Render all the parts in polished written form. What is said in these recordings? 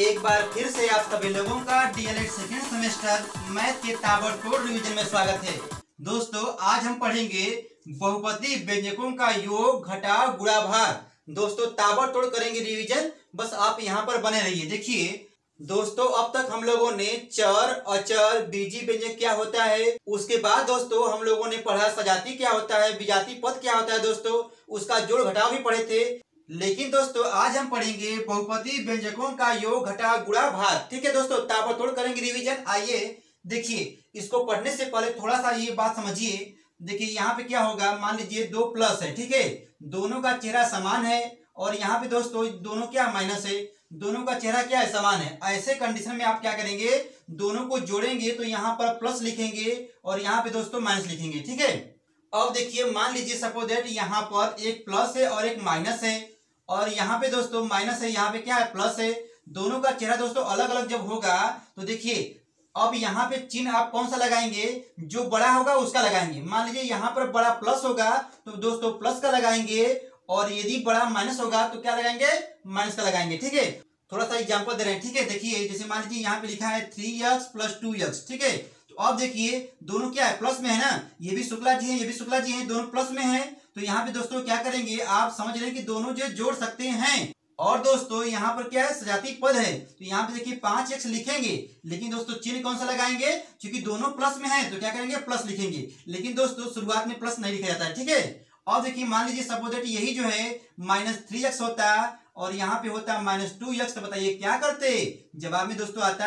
एक बार फिर से आप सभी लोगों का डीएलएड सेकेंड सेमेस्टर मैथ के ताबड़तोड़ रिवीजन में स्वागत है। दोस्तों आज हम पढ़ेंगे बहुपदी व्यंजकों का योग, घटाव, गुणा, भाग। दोस्तों ताबड़तोड़ करेंगे रिवीजन, बस आप यहाँ पर बने रहिए। देखिए दोस्तों अब तक हम लोगों ने चर, अचर, बीजी व्यंजक क्या होता है, उसके बाद दोस्तों हम लोगों ने पढ़ा सजाती क्या होता है, विजातीय पद क्या होता है, दोस्तों उसका जोड़ घटाव भी पढ़े थे। लेकिन दोस्तों आज हम पढ़ेंगे बहुपदी व्यंजकों का योग, घटाव, गुणा, भाग। ठीक है दोस्तों, ताबड़तोड़ करेंगे रिवीजन। आइए देखिए, इसको पढ़ने से पहले थोड़ा सा ये बात समझिए। देखिए यहाँ पे क्या होगा, मान लीजिए दो प्लस है, ठीक है, दोनों का चेहरा समान है, और यहाँ पे दोस्तों दोनों क्या माइनस है, दोनों का चेहरा क्या है, समान है। ऐसे कंडीशन में आप क्या करेंगे, दोनों को जोड़ेंगे तो यहाँ पर प्लस लिखेंगे और यहाँ पे दोस्तों माइनस लिखेंगे। ठीक है, अब देखिए मान लीजिए सपोज दैट यहाँ पर एक प्लस है और एक माइनस है, और यहाँ पे दोस्तों माइनस है, यहाँ पे क्या है, प्लस है। दोनों का चेहरा दोस्तों अलग अलग जब होगा तो देखिए अब यहाँ पे चिन्ह आप कौन सा लगाएंगे, जो बड़ा होगा उसका लगाएंगे। मान लीजिए यहाँ पर बड़ा प्लस होगा तो दोस्तों प्लस का लगाएंगे, और यदि बड़ा माइनस होगा तो क्या लगाएंगे, माइनस का लगाएंगे। ठीक है, थोड़ा सा एग्जांपल दे रहे हैं। ठीक है, देखिए जैसे मान लीजिए यहाँ पे लिखा है 3x + 2x। ठीक है, तो अब देखिए दोनों क्या है, प्लस में है ना, ये भी शुक्ला जी है, ये भी शुक्ला जी है, दोनों प्लस में है। तो यहाँ पे दोस्तों क्या करेंगे, आप समझ रहे हैं कि दोनों जो जोड़ सकते हैं। और दोस्तों यहाँ पर क्या है, सजातीय पद है, तो यहाँ पे देखिए 5x लिखेंगे, लेकिन दोस्तों चिन्ह कौन सा लगाएंगे, क्योंकि दोनों प्लस में है तो क्या करेंगे, प्लस लिखेंगे। लेकिन दोस्तों शुरुआत में प्लस नहीं लिखा जाता है। ठीक है, और देखिए मान लीजिए सपोज दैट यही जो है -3x होता और यहाँ पे होता -2x, तो बताइए क्या करते, जवाब में दोस्तों आता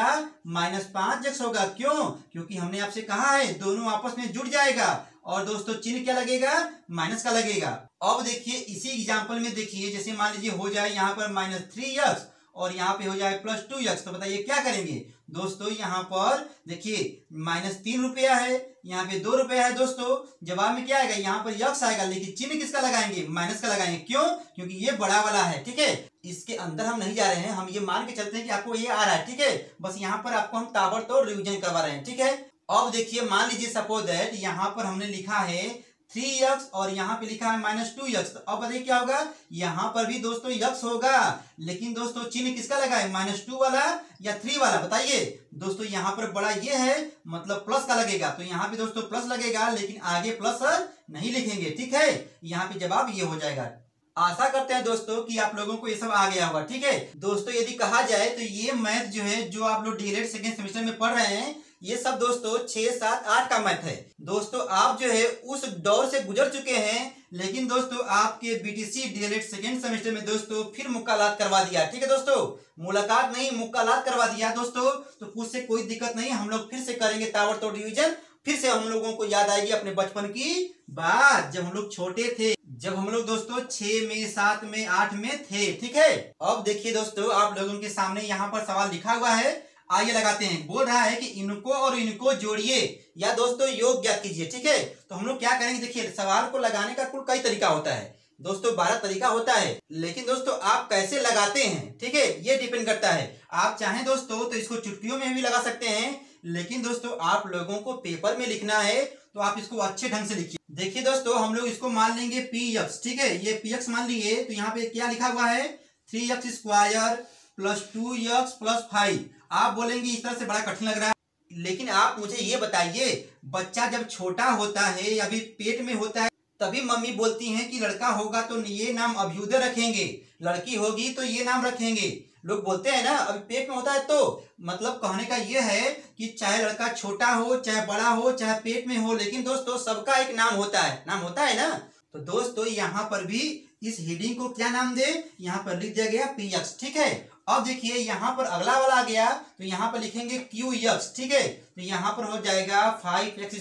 -5x होगा। क्यों, क्योंकि हमने आपसे कहा है दोनों आपस में जुड़ जाएगा, और दोस्तों चिन्ह क्या लगेगा, माइनस का लगेगा। अब देखिए इसी एग्जांपल में देखिए, जैसे मान लीजिए हो जाए यहाँ पर -3x और यहाँ पे हो जाए +2x, तो बताइए क्या करेंगे। दोस्तों यहाँ पर देखिए -3 रुपया है, यहाँ पे 2 रुपया है। दोस्तों जवाब में क्या आएगा, यहाँ पर x आएगा, लेकिन चिन्ह किसका लगाएंगे, माइनस का लगाएंगे। क्यों, क्योंकि ये बड़ा वाला है। ठीक है, इसके अंदर हम नहीं जा रहे हैं, हम ये मान के चलते हैं कि आपको ये आ रहा है। ठीक है, बस यहाँ पर आपको हम ताबड़तोड़ रिवीजन करवा रहे हैं। ठीक है, अब देखिए मान लीजिए सपोज दैट यहाँ पर हमने लिखा है 3x और यहाँ पे लिखा है -2x, तो अब बताइए क्या होगा, यहाँ पर भी दोस्तों x होगा, लेकिन दोस्तों चिन्ह किसका लगा है, -2 वाला या 3 वाला, बताइए। दोस्तों यहाँ पर बड़ा ये है, मतलब प्लस का लगेगा, तो यहाँ पे दोस्तों प्लस लगेगा, लेकिन आगे प्लस नहीं लिखेंगे। ठीक है, यहाँ पे जवाब ये हो जाएगा। आशा करते हैं दोस्तों कि आप लोगों को ये सब आ गया होगा। ठीक है दोस्तों, यदि कहा जाए तो ये मैथ जो है, जो आप लोग डीएलएड सेकेंड सेमेस्टर में पढ़ रहे हैं, ये सब दोस्तों 6, 7, 8 का मैथ है। दोस्तों आप जो है उस दौर से गुजर चुके हैं, लेकिन दोस्तों आपके बीटीसी डीएलएड सेकेंड सेमेस्टर में दोस्तों फिर मुक्कालात करवा दिया। ठीक है दोस्तों, मुलाकात नहीं मुक्कालात करवा दिया दोस्तों, तो कुछ से कोई दिक्कत नहीं, हम लोग फिर से करेंगे ताबड़तोड़ रिवीजन। फिर से हम लोगों को याद आएगी अपने बचपन की बात, जब हम लोग छोटे थे, जब हम लोग दोस्तों 6 में, 7 में, 8 में थे। ठीक है, अब देखिए दोस्तों आप लोगों के सामने यहाँ पर सवाल लिखा हुआ है, आइए लगाते हैं। बोल रहा है कि इनको और इनको जोड़िए या दोस्तों योग ज्ञात कीजिए। ठीक है, तो हम लोग क्या करेंगे, देखिए सवाल को लगाने का कुल कई तरीका होता है दोस्तों, 12 तरीका होता है, लेकिन दोस्तों आप कैसे लगाते हैं, ठीक है, ये डिपेंड करता है। आप चाहें दोस्तों तो इसको चुटकियों में भी लगा सकते हैं, लेकिन दोस्तों आप लोगों को पेपर में लिखना है तो आप इसको अच्छे ढंग से लिखिए। देखिए दोस्तों हम लोग इसको मान लेंगे px। ठीक है, ये px मान लिए, तो यहाँ पे क्या लिखा हुआ है, 3x² + 2x + 5। आप बोलेंगे इस तरह से बड़ा कठिन लग रहा है, लेकिन आप मुझे ये बताइए, बच्चा जब छोटा होता है या अभी पेट में होता है, तभी मम्मी बोलती हैं कि लड़का होगा तो ये नाम अभ्युदय रखेंगे, लड़की होगी तो ये नाम रखेंगे। लोग बोलते हैं ना, अभी पेट में होता है, तो मतलब कहने का ये है कि चाहे लड़का छोटा हो, चाहे बड़ा हो, चाहे पेट में हो, लेकिन दोस्तों सबका एक नाम होता है, नाम होता है ना। तो दोस्तों यहाँ पर भी इस हेडिंग को क्या नाम दे, यहाँ पर लिख दिया गया px। ठीक है, अब देखिए यहाँ पर अगला वाला आ गया, तो यहाँ पर लिखेंगे qx। ठीक है, तो यहाँ पर हो जाएगा 5x²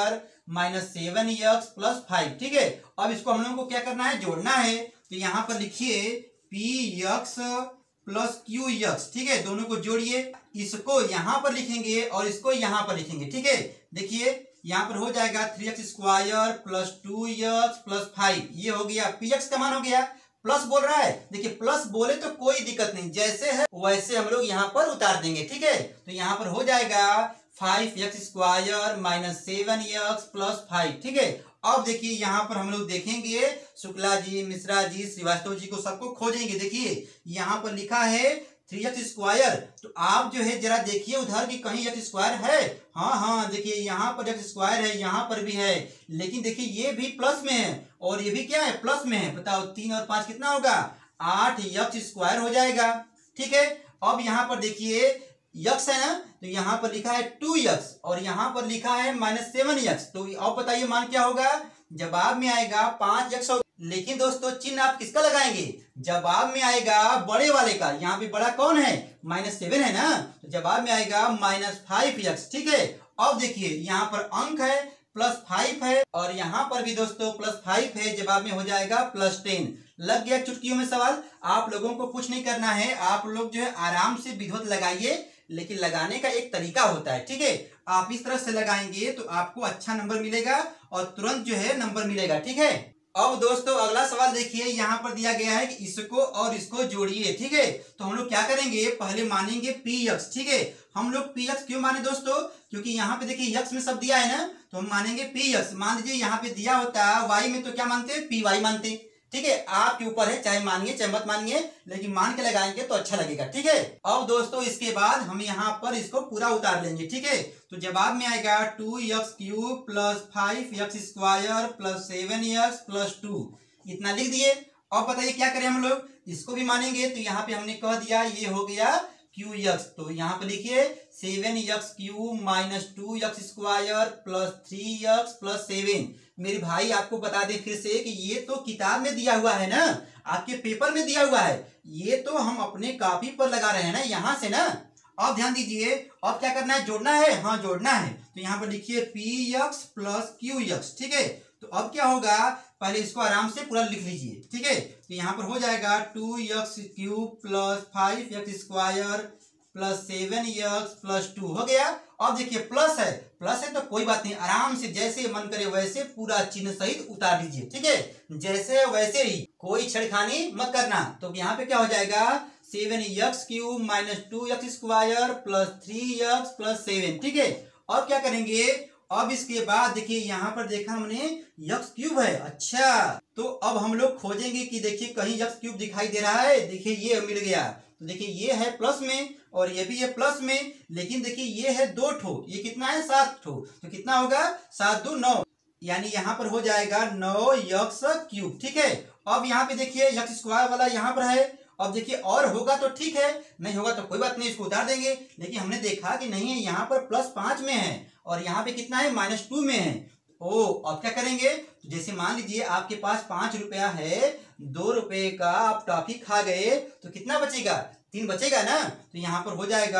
-7x + 5। ठीक है, अब इसको हम लोगों को क्या करना है, जोड़ना है, तो यहाँ पर लिखिए px + qx। ठीक है, दोनों को जोड़िए, इसको यहाँ पर लिखेंगे और इसको यहाँ पर लिखेंगे। ठीक है, देखिए यहाँ पर हो जाएगा 3x² + 2x + 5, ये हो गया px का मान हो गया। प्लस बोल रहा है, देखिए प्लस बोले तो कोई दिक्कत नहीं, जैसे है वैसे हम लोग यहाँ पर उतार देंगे। ठीक है, तो यहाँ पर हो जाएगा 5x² -7x + 5। ठीक है, अब देखिए यहाँ पर हम लोग देखेंगे, शुक्ला जी, मिश्रा जी, श्रीवास्तव जी को सबको खोजेंगे। देखिए यहाँ पर लिखा है 3x²। तो आप जो है जरा देखिए उधर कि कहीं x² है। हाँ हाँ, देखिए यहाँ पर x² है, यहाँ पर भी है, लेकिन देखिए ये भी प्लस में है और ये भी क्या है, प्लस में है। बताओ 3 और 5 कितना होगा, 8x² हो जाएगा। ठीक है, अब यहाँ पर देखिए x है ना, तो यहाँ पर लिखा है 2x और यहाँ पर लिखा है -7x। तो अब बताइए मान क्या होगा, जवाब में आएगा 5x। लेकिन दोस्तों चिन्ह आप किसका लगाएंगे, जवाब में आएगा बड़े वाले का। यहाँ पे बड़ा कौन है, -7 है ना, तो जवाब में आएगा -5x। ठीक है, अब देखिए यहाँ पर अंक है +5 है और यहाँ पर भी दोस्तों +5 है, जवाब में हो जाएगा +10। लग गया चुटकियों में सवाल। आप लोगों को कुछ नहीं करना है, आप लोग जो है आराम से विधिवत लगाइए, लेकिन लगाने का एक तरीका होता है। ठीक है, आप इस तरह से लगाएंगे तो आपको अच्छा नंबर मिलेगा और तुरंत जो है नंबर मिलेगा। ठीक है, अब दोस्तों अगला सवाल देखिए, यहाँ पर दिया गया है कि इसको और इसको जोड़िए। ठीक है, तो हम लोग क्या करेंगे, पहले मानेंगे px। ठीक है, हम लोग px क्यों माने दोस्तों, क्योंकि यहाँ पे देखिए x में सब दिया है ना, तो हम मानेंगे px। मान लीजिए यहाँ पे दिया होता y में, तो क्या मानते हैं, py मानते। ठीक है, आपके ऊपर है, चाहे मानिए चाहे मत मानिए, लेकिन मान के लगाएंगे तो अच्छा लगेगा। ठीक है, अब दोस्तों इसके बाद हम यहाँ पर इसको पूरा उतार लेंगे। ठीक है, तो जवाब में आएगा 2x³ + 5x² + 7x + 2। इतना लिख दिए। अब बताइए क्या करें हम लोग, इसको भी मानेंगे, तो यहाँ पे हमने कह दिया ये हो गया qx। तो यहाँ पे लिखिए 7x³ - 2x² + 3x + 7। मेरे भाई आपको बता दें फिर से कि ये तो किताब में दिया हुआ है ना, आपके पेपर में दिया हुआ है, ये तो हम अपने कॉपी पर लगा रहे हैं ना, यहाँ से ना। अब ध्यान दीजिए, अब क्या करना है, जोड़ना है। हाँ जोड़ना है, तो यहाँ पर लिखिए px + qx। ठीक है, तो अब क्या होगा, पहले इसको आराम से पूरा लिख लीजिए। ठीक है, तो यहाँ पर हो जाएगा 2x³ + 5x² + 7x + 2 हो गया। अब देखिए प्लस है तो कोई बात नहीं, आराम से जैसे मन करे वैसे पूरा चिन्ह सहित उतार दीजिए। ठीक है, जैसे वैसे ही, कोई छेड़खानी मत करना। तो यहाँ पे क्या हो जाएगा, 7x³ - 2x² + 3x + 7। ठीक है, अब क्या करेंगे, अब इसके बाद देखिए यहाँ पर देखा हमने x³ है। अच्छा, तो अब हम लोग खोजेंगे कि देखिए कहीं x³ दिखाई दे रहा है। देखिए ये मिल गया, तो देखिए ये है प्लस में और ये भी है प्लस में, लेकिन देखिए ये है 2 ठो, ये कितना है 7 ठो, तो कितना होगा 7 2 9, यानी यहाँ पर हो जाएगा 9x³। ठीक है, अब यहाँ पे देखिए x² वाला यहाँ पर है। अब देखिए और होगा तो ठीक है, नहीं होगा तो कोई बात नहीं, इसको उतार देंगे। लेकिन हमने देखा कि नहीं है, यहाँ पर +5 में है और यहाँ पे कितना है, -2 में है। ओ, अब क्या करेंगे, तो जैसे मान लीजिए आपके पास 5 रुपया है, 2 रुपए का आप टॉफी खा गए, तो कितना बचेगा, 3 बचेगा ना। तो यहाँ पर हो जाएगा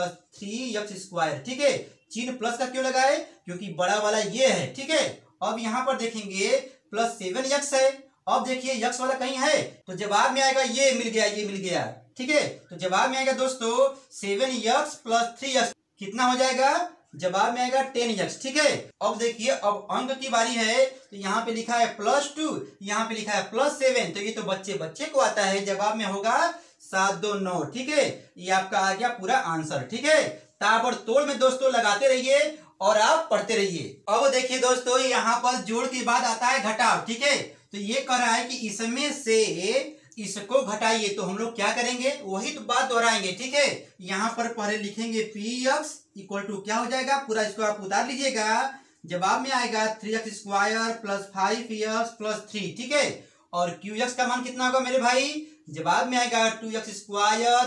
+3x²। ठीक है, चिन्ह प्लस का क्यों लगाए, क्योंकि बड़ा वाला ये है। ठीक है, अब यहाँ पर देखेंगे +7x है। अब देखिए x वाला कहीं है, तो जवाब में आएगा ये मिल गया, ये मिल गया। ठीक है, तो जवाब में आएगा दोस्तों 7x + 3x, कितना हो जाएगा, जवाब में आएगा 10x। ठीक है, अब देखिए अब अंक की बारी है, तो यहाँ पे लिखा है +2, यहाँ पे लिखा है +7, तो ये तो बच्चे को आता है, जवाब में होगा 7 2 9। ठीक है, ये आपका आ गया पूरा आंसर। ठीक है, ताबड़तोड़ में दोस्तों लगाते रहिए और आप पढ़ते रहिए। अब देखिए दोस्तों यहाँ पर जोड़ के बाद आता है घटाव। ठीक है, तो ये कह रहा है कि इसमें से इसको घटाइए, तो हम लोग क्या करेंगे, वही तो बात दोहराएंगे। ठीक है, यहाँ पर पहले लिखेंगे px = क्या हो जाएगा, पूरा इसको आप उतार लीजिएगा, जवाब में आएगा 3x² + 5x + 3। ठीक है, और qx का मान कितना होगा मेरे भाई, जवाब में आएगा 2x² -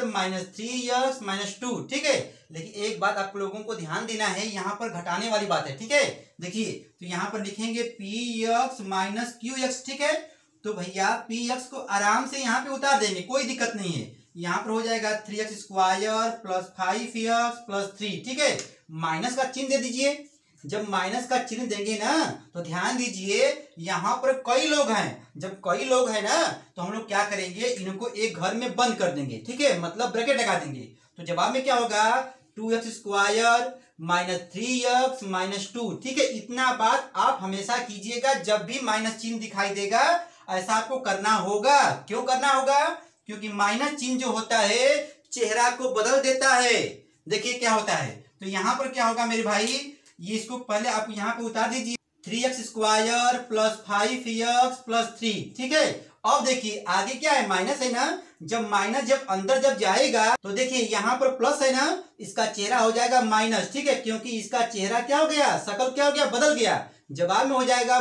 3x - 2। ठीक है, लेकिन एक बात आप लोगों को ध्यान देना है, यहाँ पर घटाने वाली बात है। ठीक है, देखिए तो यहाँ पर लिखेंगे px - qx। ठीक है, तो भैया px को आराम से यहाँ पे उतार देंगे, कोई दिक्कत नहीं है। यहाँ पर हो जाएगा 3x² + 5x + 3। ठीक है, माइनस का चिन्ह दे दीजिए। जब माइनस का चिन्ह देंगे ना, तो ध्यान दीजिए यहाँ पर कई लोग हैं, जब कई लोग हैं ना, तो हम लोग क्या करेंगे, इनको एक घर में बंद कर देंगे। ठीक है, मतलब ब्रैकेट लगा देंगे, तो जवाब में क्या होगा, 2x² - 3x - 2। ठीक है, इतना बात आप हमेशा कीजिएगा, जब भी माइनस चिन्ह दिखाई देगा ऐसा आपको करना होगा। क्यों करना होगा, क्योंकि माइनस चिन्ह जो होता है चेहरा को बदल देता है। देखिए क्या होता है, तो यहाँ पर क्या होगा मेरे भाई, ये इसको पहले आप यहाँ पे उतार दीजिए, 3x² + 5x + 3। ठीक है, अब देखिए आगे क्या है, माइनस है ना, जब माइनस जब अंदर जब जाएगा तो देखिए यहाँ पर प्लस है ना, इसका चेहरा हो जाएगा माइनस, ठीक है, क्योंकि इसका चेहरा क्या हो गया, शकल क्या हो गया, बदल गया। जवाब में हो जाएगा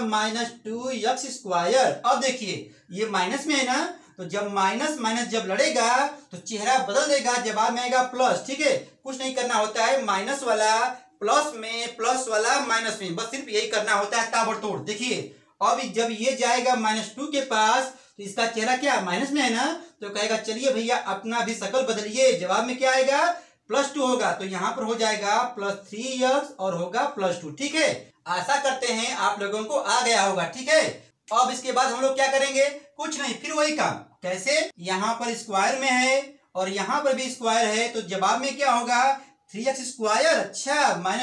-2x²। अब देखिए ये माइनस में है ना, तो जब माइनस माइनस जब लड़ेगा तो चेहरा बदल देगा, जवाब में आएगा प्लस, ठीक है। कुछ नहीं करना होता है, माइनस वाला प्लस में, प्लस वाला माइनस में, बस सिर्फ यही करना होता है ताबड़तोड़। देखिए अब जब ये जाएगा -2 के पास तो इसका चेहरा क्या माइनस में है ना, तो कहेगा चलिए भैया अपना भी शकल बदलिए। जवाब में क्या आएगा, +2 होगा, तो यहाँ पर हो जाएगा +3x और होगा +2, ठीक है। आशा करते हैं आप लोगों को आ गया होगा, ठीक है। अब इसके बाद हम लोग क्या करेंगे, कुछ नहीं, फिर वही काम। कैसे, यहाँ पर स्क्वायर में है और यहाँ पर भी स्क्वायर है, तो जवाब में क्या होगा 3x²। अच्छा,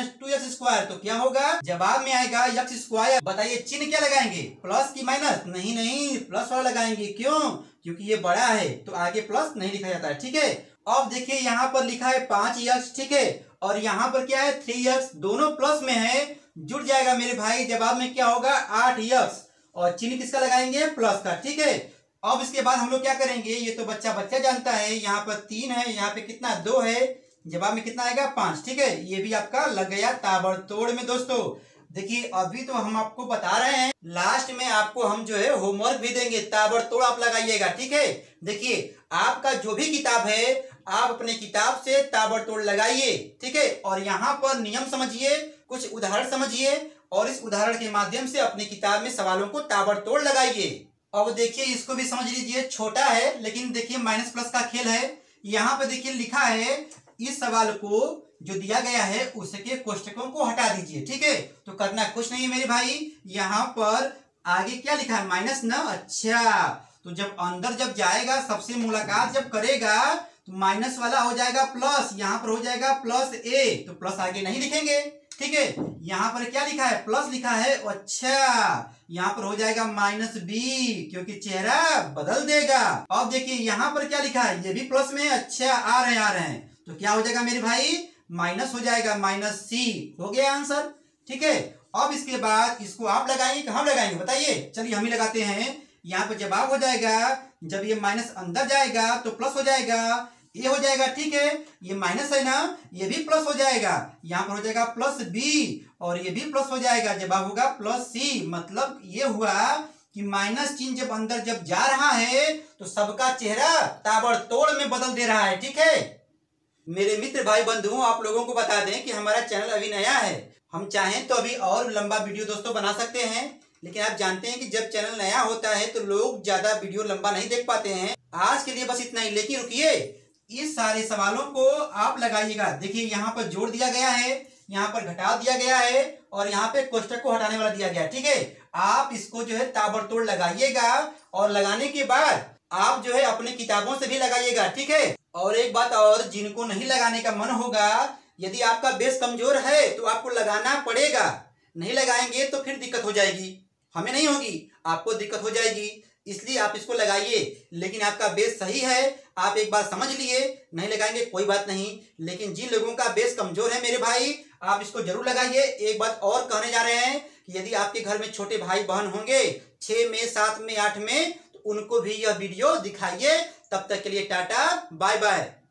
-2x², तो क्या होगा, जवाब में आएगा x²। बताइए चिन्ह क्या लगाएंगे, प्लस की माइनस, नहीं नहीं प्लस वाला लगाएंगे, क्यों, क्योंकि ये बड़ा है तो आगे प्लस नहीं लिखा जाता है, ठीक है। अब देखिए यहाँ पर लिखा है 5x, ठीक है, और यहाँ पर क्या है 3x, दोनों प्लस में है, जुड़ जाएगा मेरे भाई। जवाब में क्या होगा 8x, और चिन्ह किसका लगाएंगे, प्लस का, ठीक है। अब इसके बाद हम लोग क्या करेंगे, ये तो बच्चा बच्चा जानता है, यहाँ पर 3 है, यहाँ पे कितना 2 है, जवाब में कितना आएगा 5, ठीक है। ये भी आपका लग गया ताबड़तोड़ में दोस्तों। देखिए अभी तो हम आपको बता रहे हैं, लास्ट में आपको हम जो है होमवर्क भी देंगे, ताबड़तोड़ आप लगाइएगा, ठीक है। देखिए आपका जो भी किताब है आप अपने किताब से ताबड़तोड़ लगाइए, ठीक है, और यहाँ पर नियम समझिए, कुछ उदाहरण समझिए और इस उदाहरण के माध्यम से अपनी किताब में सवालों को ताबड़तोड़ लगाइए। अब देखिए इसको भी समझ लीजिए, छोटा है लेकिन देखिए माइनस प्लस का खेल है। यहाँ पे देखिए लिखा है, इस सवाल को जो दिया गया है उसके कोष्टकों को हटा दीजिए, ठीक है। तो करना कुछ नहीं है मेरे भाई, यहाँ पर आगे क्या लिखा है माइनस ना, अच्छा, तो जब अंदर जब जाएगा सबसे मुलाकात जब करेगा तो माइनस वाला हो जाएगा प्लस, यहाँ पर हो जाएगा +a, तो प्लस आगे नहीं लिखेंगे, ठीक है। यहाँ पर क्या लिखा है, प्लस लिखा है, अच्छा, यहाँ पर हो जाएगा -b, क्योंकि चेहरा बदल देगा। अब देखिए यहाँ पर क्या लिखा है, ये भी प्लस में, अच्छा, आ रहे हैं, तो क्या हो जाएगा मेरे भाई, माइनस हो जाएगा, -c, हो गया आंसर, ठीक है। अब इसके बाद इसको आप लगाएंगे कि हम लगाएंगे, बताइए, चलिए हम ही लगाते हैं। यहाँ पर जवाब हो जाएगा, जब ये माइनस अंदर जाएगा तो प्लस हो जाएगा, ये हो जाएगा, ठीक है, ये माइनस है ना, ये भी प्लस हो जाएगा, यहाँ पर हो जाएगा +b और ये भी प्लस हो जाएगा, जवाब होगा +c। मतलब ये हुआ कि माइनस चिन्ह जब अंदर जब जा रहा है तो सबका चेहरा ताबड़तोड़ में बदल दे रहा है, ठीक है। मेरे मित्र भाई बंधुओं, आप लोगों को बता दें कि हमारा चैनल अभी नया है, हम चाहें तो अभी और लंबा वीडियो दोस्तों बना सकते हैं, लेकिन आप जानते हैं कि जब चैनल नया होता है तो लोग ज्यादा वीडियो लंबा नहीं देख पाते हैं। आज के लिए बस इतना ही, लेकिन रुकिए, इस सारे सवालों को आप लगाइएगा। देखिए यहाँ पर जोड़ दिया गया है, यहाँ पर घटाव दिया गया है और यहाँ पे कोष्टक को हटाने वाला दिया गया है, ठीक है। आप इसको जो है ताबड़तोड़ लगाइएगा और लगाने के बाद आप जो है अपने किताबों से भी लगाइएगा, ठीक है। और एक बात और, जिनको नहीं लगाने का मन होगा, यदि आपका बेस कमजोर है तो आपको लगाना पड़ेगा, नहीं लगाएंगे तो फिर दिक्कत हो जाएगी, हमें नहीं होगी, आपको दिक्कत हो जाएगी, इसलिए आप इसको लगाइए। लेकिन आपका बेस सही है, आप एक बात समझ लिए, नहीं लगाएंगे कोई बात नहीं, लेकिन जिन लोगों का बेस कमजोर है मेरे भाई, आप इसको जरूर लगाइए। एक बात और कहने जा रहे हैं कि यदि आपके घर में छोटे भाई बहन होंगे 6 में, 7 में, 8 में, तो उनको भी यह वीडियो दिखाइए। तब तक के लिए टाटा, बाय बाय।